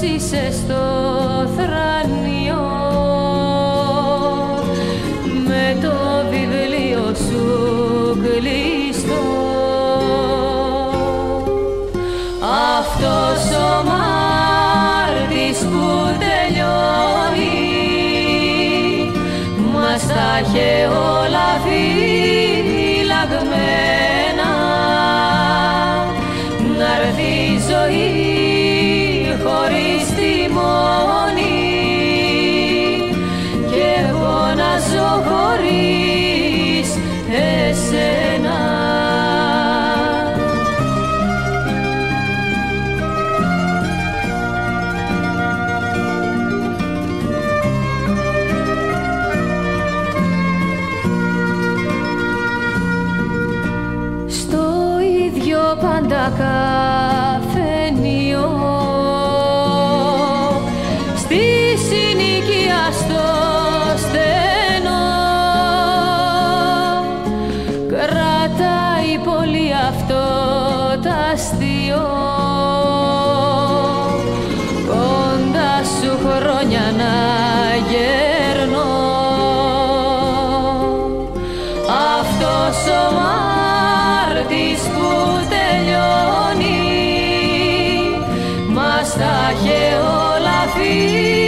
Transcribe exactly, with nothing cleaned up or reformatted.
είσαι στο θρανίο με το βιβλίο σου κλειστό. Αυτός ο Μάρτης που τελειώνει μας τα είχε όλα φυλαγμένα, να'ρθεί η ζωή χωρίς τιμόνι κι εγώ να ζω χωρίς εσένα. Στο ίδιο πάντα καφενείο, στη συνοικία στο στενό, κρατάει πολύ αυτό τ' αστείο, κοντά σου χρόνια να γερνώ. Αυτός ο Μάρτης που τελειώνει μας τα είχε όλα φύγει.